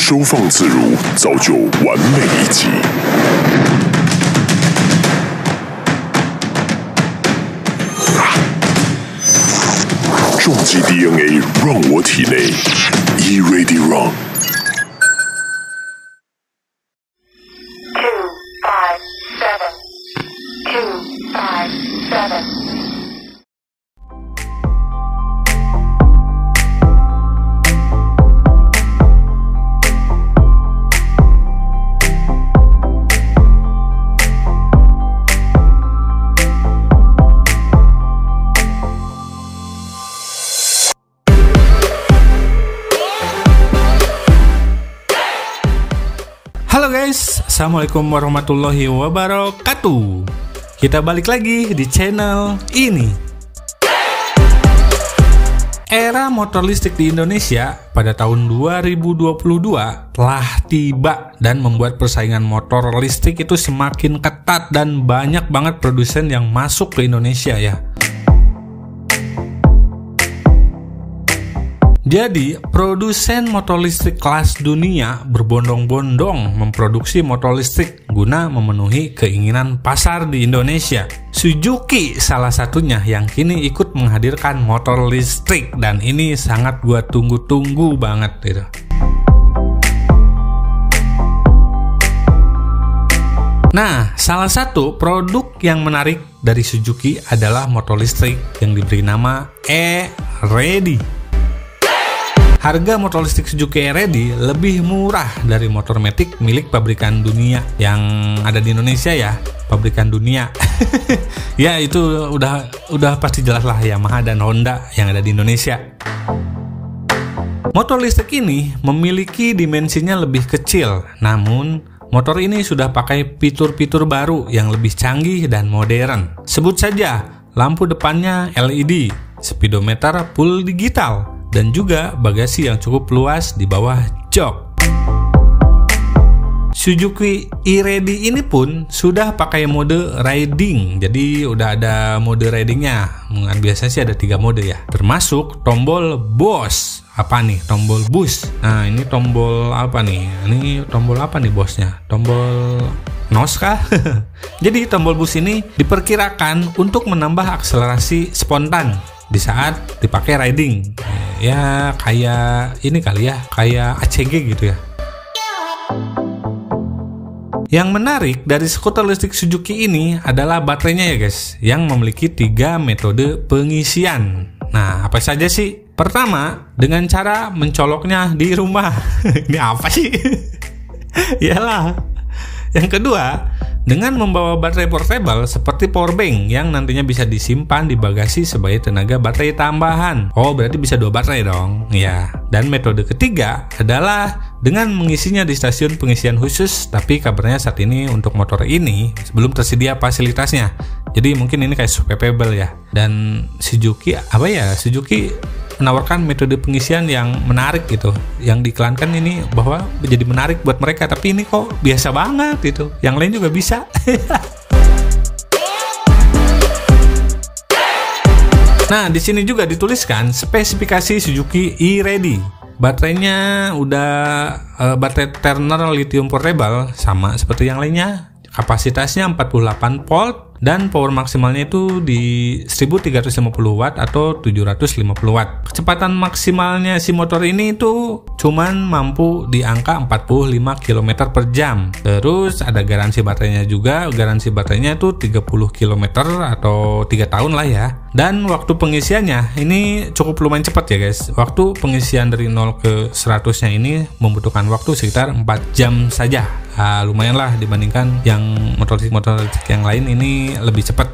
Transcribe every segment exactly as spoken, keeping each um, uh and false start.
收放自如，造就完美一击。重击 D N A 让我体内 E-Ready Run。 Halo guys, Assalamualaikum warahmatullahi wabarakatuh. Kita balik lagi di channel ini. Era motor listrik di Indonesia pada tahun dua ribu dua puluh dua telah tiba dan membuat persaingan motor listrik itu semakin ketat dan banyak banget produsen yang masuk ke Indonesia ya. Jadi, produsen motor listrik kelas dunia berbondong-bondong memproduksi motor listrik guna memenuhi keinginan pasar di Indonesia. Suzuki salah satunya yang kini ikut menghadirkan motor listrik dan ini sangat gua tunggu-tunggu banget gitu. Nah, salah satu produk yang menarik dari Suzuki adalah motor listrik yang diberi nama E-Ready. Harga motor listrik Suzuki E-Ready lebih murah dari motor matic milik pabrikan dunia yang ada di Indonesia ya, pabrikan dunia. Ya itu udah udah pasti jelas lah Yamaha dan Honda yang ada di Indonesia. Motor listrik ini memiliki dimensinya lebih kecil, namun motor ini sudah pakai fitur-fitur baru yang lebih canggih dan modern. Sebut saja lampu depannya L E D, speedometer full digital, dan juga bagasi yang cukup luas di bawah jok. Suzuki E-Ready ini pun sudah pakai mode riding, jadi udah ada mode ridingnya. Biasanya sih ada tiga mode ya, termasuk tombol bos. Apa nih? Tombol boost. Nah ini tombol apa nih? Ini tombol apa nih bosnya? Tombol nos kah? Jadi tombol boost ini diperkirakan untuk menambah akselerasi spontan di saat dipakai riding. Ya kayak ini kali ya, kayak A C G gitu ya. Yang menarik dari skuter listrik Suzuki ini adalah baterainya ya guys, yang memiliki tiga metode pengisian. Nah apa saja sih? Pertama, dengan cara mencoloknya di rumah. Ini apa sih? Yalah. Yang kedua, dengan membawa baterai portable seperti powerbank yang nantinya bisa disimpan di bagasi sebagai tenaga baterai tambahan. Oh, berarti bisa dua baterai dong. Ya. Dan metode ketiga adalah dengan mengisinya di stasiun pengisian khusus, tapi kabarnya saat ini untuk motor ini belum tersedia fasilitasnya. Jadi mungkin ini kayak swappable ya. Dan Suzuki apa ya? Suzuki menawarkan metode pengisian yang menarik gitu. Yang diiklankan ini bahwa menjadi menarik buat mereka, tapi ini kok biasa banget gitu. Yang lain juga bisa. Nah, di sini juga dituliskan spesifikasi Suzuki E-Ready. Baterainya udah uh, baterai Turner lithium portable sama seperti yang lainnya. Kapasitasnya empat puluh delapan volt dan power maksimalnya itu di seribu tiga ratus lima puluh watt atau tujuh ratus lima puluh watt. Kecepatan maksimalnya si motor ini itu cuman mampu di angka empat puluh lima kilometer per jam. Terus ada garansi baterainya juga. Garansi baterainya itu tiga puluh kilometer atau tiga tahun lah ya. Dan waktu pengisiannya ini cukup lumayan cepat ya guys. Waktu pengisian dari nol ke seratus-nya ini membutuhkan waktu sekitar empat jam saja. Nah, lumayan lah dibandingkan yang motor motor yang lain ini lebih cepat.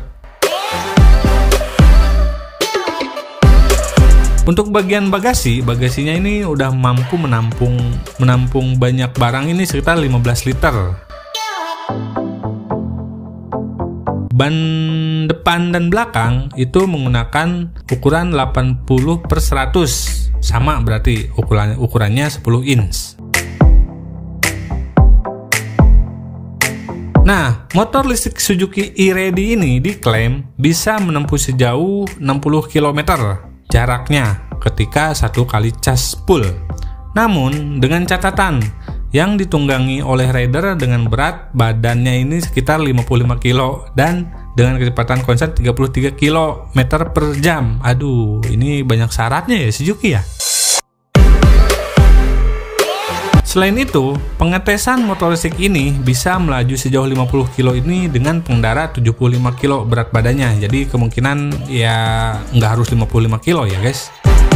Untuk bagian bagasi, bagasinya ini udah mampu menampung menampung banyak barang ini sekitar lima belas liter. Ban depan dan belakang itu menggunakan ukuran delapan puluh per seratus, sama berarti ukuran ukurannya sepuluh inch. Nah, motor listrik Suzuki E-Ready ini diklaim bisa menempuh sejauh enam puluh kilometer jaraknya ketika satu kali cas full. Namun dengan catatan, yang ditunggangi oleh rider dengan berat badannya ini sekitar lima puluh lima kilo dan dengan kecepatan konstan tiga puluh tiga kilometer per jam. Aduh, ini banyak syaratnya ya Suzuki ya. Selain itu, pengetesan motor listrik ini bisa melaju sejauh lima puluh kilo ini dengan pengendara tujuh puluh lima kilo berat badannya. Jadi kemungkinan ya nggak harus lima puluh lima kilo ya guys.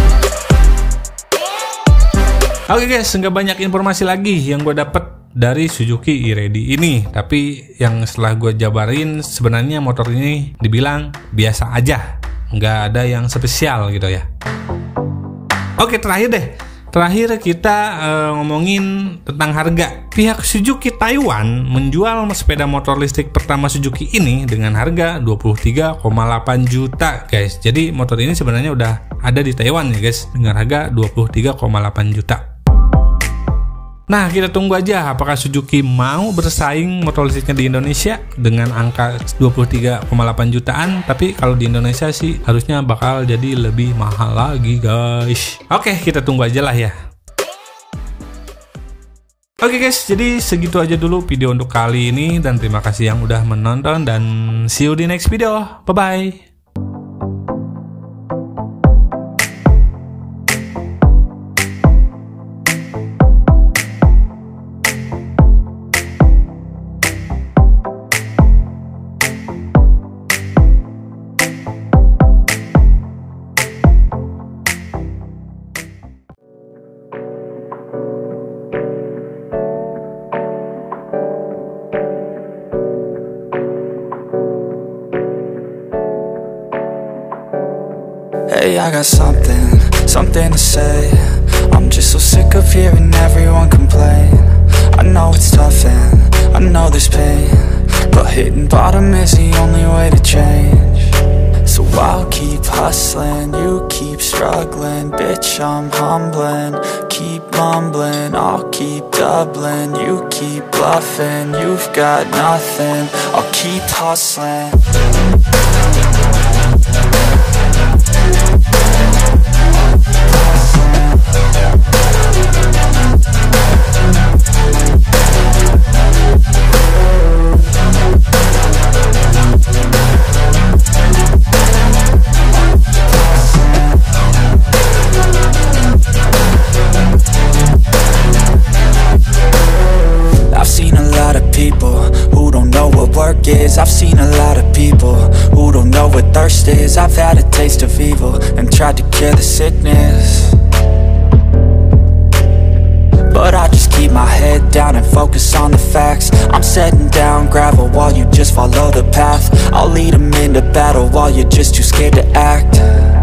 Oke guys, nggak banyak informasi lagi yang gue dapet dari Suzuki e-Ready ini. Tapi yang setelah gue jabarin, sebenarnya motor ini dibilang biasa aja, nggak ada yang spesial gitu ya. Oke, terakhir deh. Terakhir kita uh, ngomongin tentang harga. Pihak Suzuki Taiwan menjual sepeda motor listrik pertama Suzuki ini dengan harga dua puluh tiga koma delapan juta guys. Jadi motor ini sebenarnya udah ada di Taiwan ya guys, dengan harga dua puluh tiga koma delapan juta. Nah, kita tunggu aja apakah Suzuki mau bersaing motor listriknya di Indonesia dengan angka dua puluh tiga koma delapan jutaan. Tapi kalau di Indonesia sih harusnya bakal jadi lebih mahal lagi guys. Oke, kita tunggu aja lah ya. Oke guys, jadi segitu aja dulu video untuk kali ini. Dan terima kasih yang udah menonton. Dan see you di next video. Bye-bye. Hey, I got something, something to say. I'm just so sick of hearing everyone complain. I know it's tough and I know there's pain, but hitting bottom is the only way to change. So I'll keep hustling, you keep struggling. Bitch, I'm humbling, keep mumbling. I'll keep doubling, you keep bluffing. You've got nothing, I'll keep hustling. Is. I've seen a lot of people who don't know what thirst is. I've had a taste of evil and tried to cure the sickness, but I just keep my head down and focus on the facts. I'm setting down gravel while you just follow the path. I'll lead them into battle while you're just too scared to act.